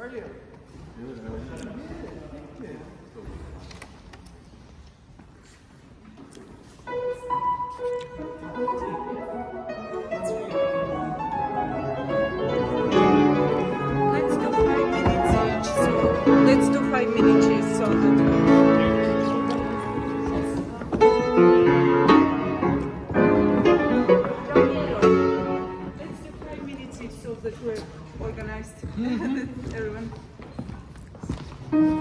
are you? Good, how are you? Good. Let's do 5 minutes each, so that let's do 5 minutes each so that we're organized. Everyone.